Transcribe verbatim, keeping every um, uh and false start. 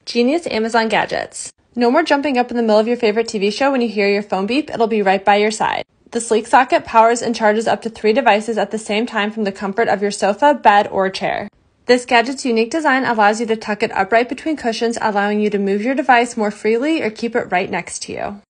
Genius Amazon gadgets. No more jumping up in the middle of your favorite T V show when you hear your phone beep, it'll be right by your side. The sleek socket powers and charges up to three devices at the same time from the comfort of your sofa, bed, or chair. This gadget's unique design allows you to tuck it upright between cushions, allowing you to move your device more freely or keep it right next to you.